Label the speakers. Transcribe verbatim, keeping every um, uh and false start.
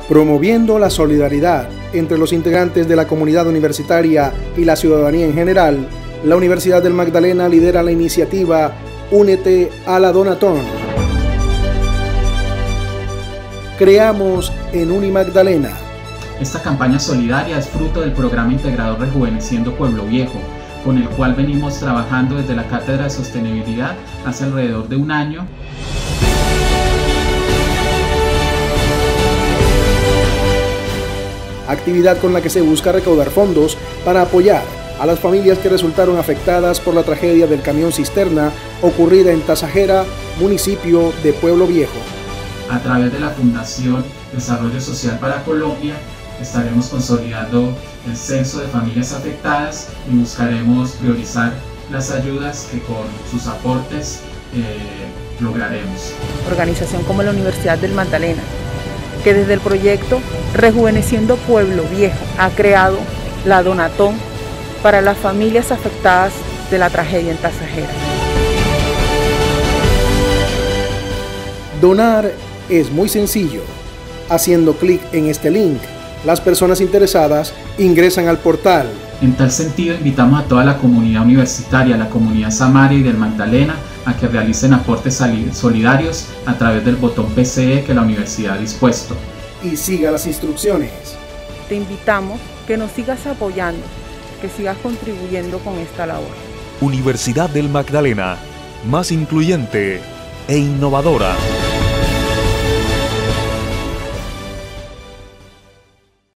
Speaker 1: Promoviendo la solidaridad entre los integrantes de la comunidad universitaria y la ciudadanía en general, la Universidad del Magdalena lidera la iniciativa Únete a la Donatón. Creamos en Unimagdalena.
Speaker 2: Esta campaña solidaria es fruto del programa integrador Rejuveneciendo Pueblo Viejo, con el cual venimos trabajando desde la Cátedra de Sostenibilidad hace alrededor de un año.
Speaker 1: Actividad con la que se busca recaudar fondos para apoyar a las familias que resultaron afectadas por la tragedia del camión cisterna ocurrida en Tasajera, municipio de Pueblo Viejo.
Speaker 2: A través de la Fundación Desarrollo Social para Colombia estaremos consolidando el censo de familias afectadas y buscaremos priorizar las ayudas que con sus aportes eh, lograremos.
Speaker 3: Organización como la Universidad del Magdalena, que desde el proyecto Rejuveneciendo Pueblo Viejo ha creado la Donatón para las familias afectadas de la tragedia en Tasajera.
Speaker 1: Donar es muy sencillo. Haciendo clic en este link, las personas interesadas ingresan al portal.
Speaker 2: En tal sentido, invitamos a toda la comunidad universitaria, la comunidad Samara y del Magdalena, a que realicen aportes solidarios a través del botón P C E que la universidad ha dispuesto.
Speaker 1: Y siga las instrucciones.
Speaker 3: Te invitamos que nos sigas apoyando, que sigas contribuyendo con esta labor.
Speaker 4: Universidad del Magdalena, más incluyente e innovadora.